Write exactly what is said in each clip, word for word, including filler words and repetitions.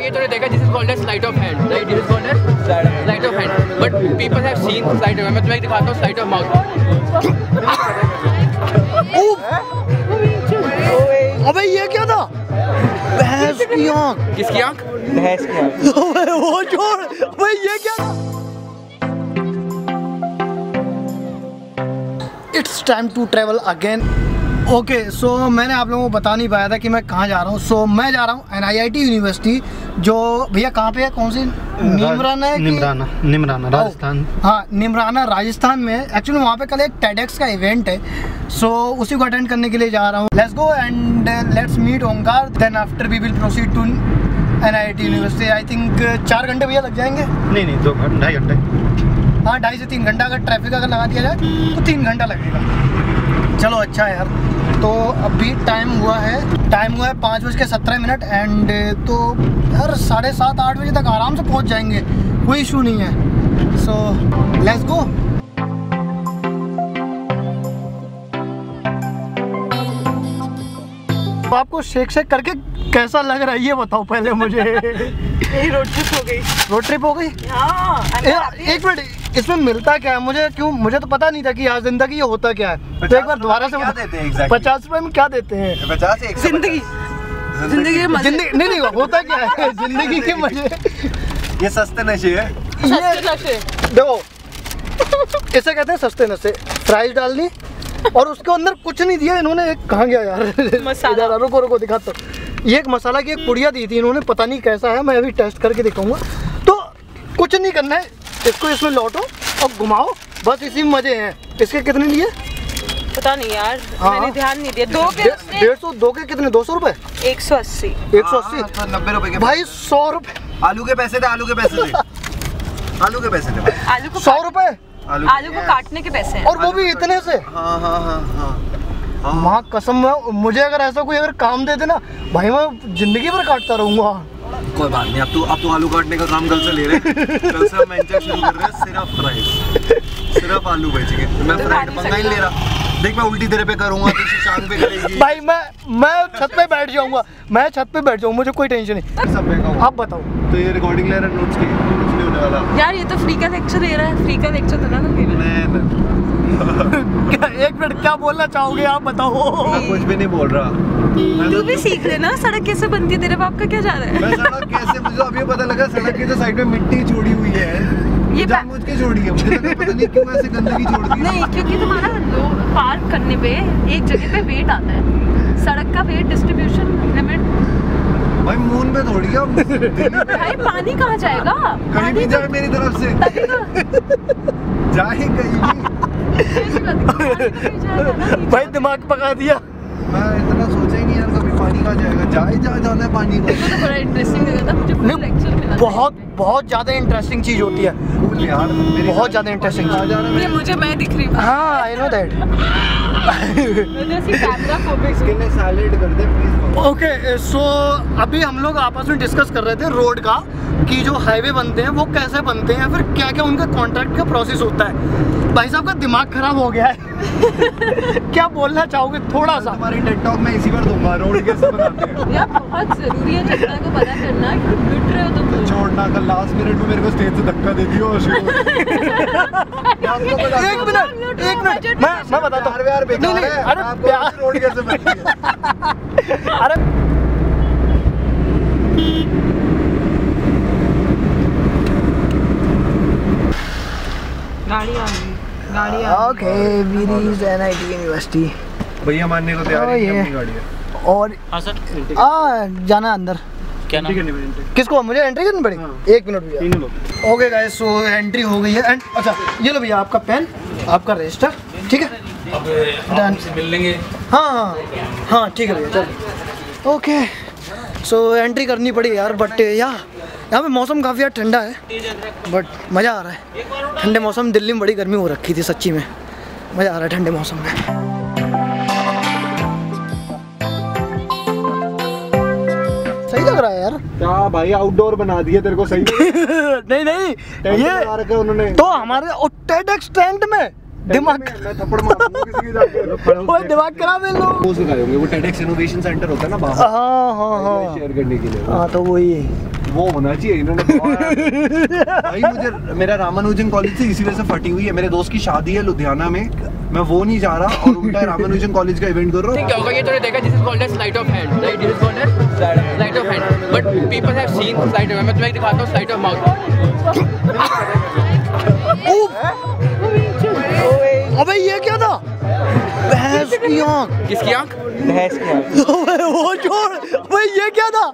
ये तो देखा, this is called as slide of hand, right? This is called as slide of hand, but people have seen slide of hand. मैं तुम्हें दिखाता हूँ slide of mouth. अबे ये क्या था? भैंस की आँख। किसकी आँख? भैंस की आँख। वो छोड़, अबे ये क्या था? It's time to travel again. Okay, so मैंने आप लोगों को बता नहीं पाया था कि मैं कहाँ जा रहा हूँ। सो so, मैं जा रहा हूँ N I I T university, जो भैया कहाँ पे है? कौन सी? निमराना है? निमराना, निमराना राजस्थान। हाँ, निमराना राजस्थान में। एक्चुअली वहाँ पे कल एक टेडेक्स का इवेंट है, सो so, उसी को अटेंड करने के लिए जा रहा हूँ। Let's go and let's meet Omkar, then after we will proceed to N I I T university. I think चार घंटे भैया लग जाएंगे। नहीं नहीं, दो घंटे ढाई घंटे। हाँ, ढाई से तीन घंटा। अगर ट्रैफिक अगर लगा दिया जाए तो तीन घंटा लगेगा। चलो अच्छा है यार। तो अभी टाइम हुआ है टाइम हुआ है पाँच बज के सत्रह मिनट एंड तो यार साढ़े सात आठ बजे तक आराम से पहुंच जाएंगे, कोई इशू नहीं है। So let's go. तो आपको शेक शेक करके कैसा लग रहा है ये बताओ पहले मुझे। मेरी रोड ट्रिप हो गई। रोड ट्रिप हो गई? हाँ। एक मिनट, इसमें मिलता क्या है? मुझे क्यों, मुझे तो पता नहीं था कि आज जिंदगी ये होता क्या है। तो एक बार दोबारा से क्या देते हैं exactly? पचास रुपए में क्या देते हैं? पचास एक जिंदगी जिंदगी के मजे। जिंदगी नहीं नहीं होता क्या है जिंदगी के मजे? ये सस्ते नशे है। सस्ते नशे। देखो, इसे कहते हैं सस्ते नशे। फ्राइज डालनी और उसके अंदर कुछ नहीं दिया इन्होंने। एक कहाँ गया यार मसाला। रुको रुको दिखाता हूँ। ये एक मसाला की एक पुड़िया दी थी इन्होंने, पता नहीं कैसा है, मैं अभी टेस्ट करके दिखाऊंगा। तो कुछ नहीं करना है, इसको इसमें लौटो और घुमाओ, बस इसी में मजे हैं। इसके कितने लिए पता नहीं यार। हाँ। मैंने ध्यान नहीं दिया। दो के उसने डेढ़ सौ, दो के कितने? दो सौ रुपए? एक सौ अस्सी। एक सौ अस्सी? नब्बे रुपए के भाई सौ रुपए। आलू के पैसे थे, आलू के पैसे थे आलू के पैसे थे भाई। आलू को सौ रुपए आलू, आलू को काटने के पैसे हैं। और वो भी इतने से? हाँ हाँ हाँ हाँ। माँ कसम, मैं मुझे अगर ऐसा कोई अगर काम दे देना भाई, मैं जिंदगी भर काटता रहूंगा। कोई बात नहीं, अब तू अब तू आलू काटने का काम कल से ले रहे हैं। कल से हम वेंचर शुरू कर रहे हैं, सिर्फ फ्राइज, सिर्फ आलू बेचेंगे। मैं फ्राइड पंगा ही ले रहा। देख मैं उल्टी तेरे पे करूंगा, तू शान पे करेगी। भाई मैं मैं छत पे बैठ जाऊंगा, मैं छत पे बैठ जाऊंगा, मुझे कोई टेंशन नहीं। आप बताओ। तो ये रिकॉर्डिंग ले रहा है, नोट्स की कुछ नहीं होने वाला यार। ये तो फ्री का लेक्चर दे रहा है। फ्री का लेक्चर देना ना। एक मिनट, क्या बोलना चाहोगे आप बताओ? मैं कुछ भी नहीं बोल रहा। तू भी सीख लेना सड़क कैसे बनती है। तेरे बाप का क्या जा रहा है? मैं सड़क कैसे, मुझे अभी पता लगा सड़क की तो साइड में मिट्टी छोड़ी हुई है। ये जानबूझ के छोड़ी है, मुझे लगा पता नहीं क्यों ऐसे गंदगी छोड़ दी। नहीं, क्योंकि तुम्हारा पार्क करने पे एक जगह पे वेट आता है। सड़क का वेट डिस्ट्रीब्यूशन लिमिट भाई मून पे थोड़ी है। भाई पानी कहाँ जाएगा? कहीं भी जाए मेरी तरफ से जाए कहीं भी। भाई दिमाग पका दिया। मैं इतना सोचा ही नहीं यार कभी पानी कहाँ जाएगा। जाए जहाँ जाना है पानी को। तो बड़ा इंटरेस्टिंग लगा था मुझे। फुल लेक्चर मिला। बहुत बहुत ज्यादा इंटरेस्टिंग चीज होती है यार, बहुत ज्यादा इंटरेस्टिंग चीज। ये मुझे मैं दिख रही हूँ। हाँ, आई नो दैट। सैलेड कर दे प्लीज। ओके, सो अभी हम लोग आपस में डिस्कस कर रहे थे रोड का, कि जो हाईवे बनते हैं वो कैसे बनते हैं, फिर क्या क्या उनका कॉन्ट्रैक्ट का प्रोसेस होता है। भाई साहब का दिमाग खराब हो गया है। क्या बोलना चाहोगे थोड़ा सा? हमारी टेड टॉक में इसी बार दूंगा रोड कैसे बनाते हैं। यार बहुत जरूरी है जनता को पता करना कि लुट रहे हो तुम। छोड़ना, कल लास्ट मिनट में मेरे को स्टेज से धक्का दे दियो। एक मिनट एक मिनट मैं मैं बताता हूँ। यार नहीं नहीं, अरे प्यार रोड कैसे बनती है। अरे गाड़ी आ गई, गाड़ी आ ओके, वीरीज एन आई टी यूनिवर्सिटी। भैया मानने को तैयार है कि अपनी गाड़ी है। और हाँ सर, आ जाना अंदर। क्या नाम? किसको? मुझे एंट्री करनी पड़ेगी? हाँ। एक मिनट भैया। ओके गाइस, सो एंट्री हो गई है। एंड अच्छा ये लो भैया, आपका पेन, आपका रजिस्टर, ठीक है? अब आपसे मिल लेंगे। हाँ हाँ हाँ ठीक है भैया, चलो। ओके, सो एंट्री करनी पड़ी यार, बट यार यहाँ पे मौसम काफ़ी यार ठंडा है, बट मज़ा आ रहा है। ठंडे मौसम, दिल्ली में बड़ी गर्मी हो रखी थी सच्ची में, मज़ा आ रहा है ठंडे मौसम में। सही लग रहा है यार। क्या भाई, आउटडोर बना दिया तेरे को सही? नहीं नहीं, ये उन्होंने तो हमारे टेडेक्स टेंट में दिमाग मैं थप्पड़ मारूंगा किसी की जाके। वो दिमाग खराब है लोग। वो सिखाए होंगे, वो टेडेक्स इनोवेशन सेंटर होता है ना बाहर। हाँ हाँ हाँ, शेयर करने के लिए। हाँ तो वही वो होना चाहिए इन्होंने भाई मुझे मेरा रामानुजन कॉलेज से इसी वजह से फटी हुई है। मेरे दोस्त की शादी है लुधियाना में, मैं वो नहीं जा रहा और उल्टा रामानुजन कॉलेज का इवेंट कर रहा हूँ। क्या होगा ये तूने देखा, this is called as sleight of hand, right? This is called as sleight of hand, but people have seen sleight of, मैं तुम्हें दिखाता हूँ स्लाइट ऑफ माउथ। अबे ये क्या था? भैंस की आँख। किसकी आँख? भैंस की आँख। वो छोड़, भाई ये क्या था?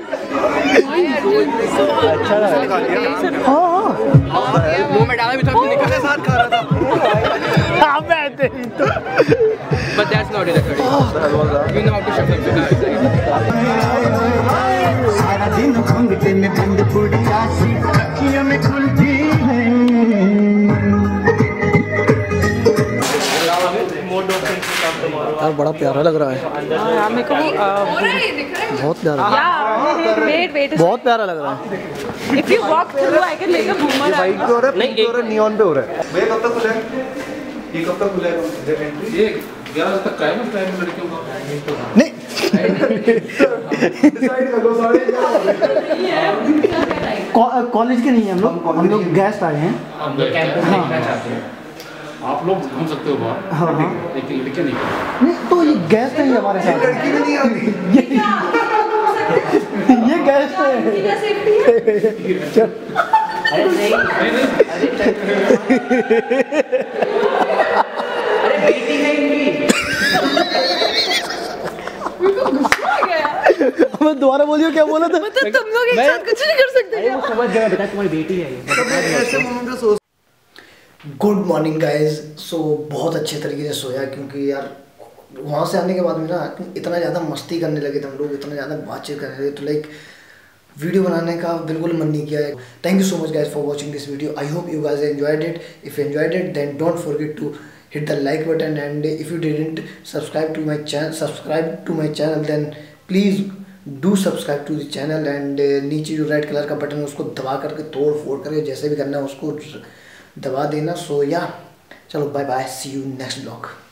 अच्छा लगा लिया। हाँ हाँ मुंह में डाला भी था, निकलने साथ खा रहा था। हाँ मैं तेरी तो। But that's not it actually. You know how to shuffle the cards, right? सारा दिन घूंघटे में बंद पूरी आशी अखियों में खुलती है। यार बड़ा प्यारा लग रहा है। हाँ मेरे को बहुत प्यारा। वेट वेट बहुत प्यारा लग रहा है। If you walk through I can make a boomer. White पे हो रहा है, पिंक पे हो रहा है, नियॉन पे हो रहा है। भैया कब तक खुला है? ये कब तक खुला है? ये ग्यारह तक का है ना टाइम लड़कियों का। नहीं कॉलेज के नहीं है हम लोग, हम लोग गेस्ट आए हैं। हम लोग कैंपस देखना चाहते हैं। आप लोग घूम सकते हो बाहर, हाँ हाँ लेकिन लड़कियां नहीं। नहीं तो ये गेस्ट है हमारे साथ। लड़की भी नहीं आती। ये गेस्ट है। चल मैं दोबारा बोलियो क्या बोला था? मतलब तुम लोग एक साथ कुछ नहीं कर सकते क्या? समझ गया बेटा, तुम्हारी बेटी है ये। ऐसे मोमेंट में सोच। Good morning guys. सो बहुत अच्छे तरीके से सोया, क्योंकि यार वहाँ से आने के बाद में ना इतना ज़्यादा मस्ती करने लगे थे हम लोग, इतना ज़्यादा बातचीत करने लगे, तो लाइक वीडियो बनाने का बिल्कुल मन नहीं किया है। Thank you so much guys for watching this video. I hope you guys enjoyed it. If you enjoyed it then don't forget to hit the like button, and if you didn't subscribe to my channel subscribe to my channel then please do subscribe to the channel, and uh, नीचे जो red colour का button है उसको दबा करके तोड़ फोड़ करके जैसे भी करना है उसको दबा देना। सो या चलो bye bye, see you next blog.